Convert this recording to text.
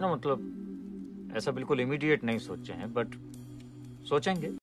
ना मतलब ऐसा बिल्कुल इमीडिएट नहीं सोचे हैं, बट सोचेंगे।